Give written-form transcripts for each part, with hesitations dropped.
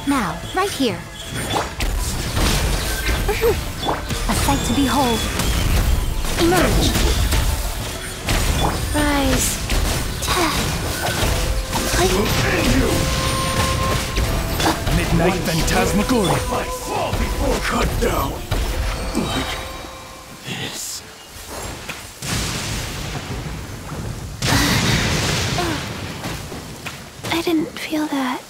Now, right here. A sight to behold. Emerge. Rise. Midnight Phantasmagoria. Fall before cut down. Like this. I didn't feel that.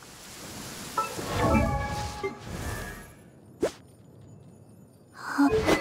Huh?